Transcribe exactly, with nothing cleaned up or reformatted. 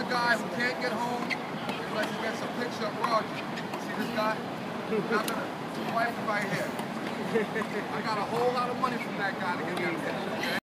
guy who can't get home unless he gets a picture of Roger. See this guy? I'm gonna wipe him right here. I got a whole lot of money from that guy to get me a picture. Okay?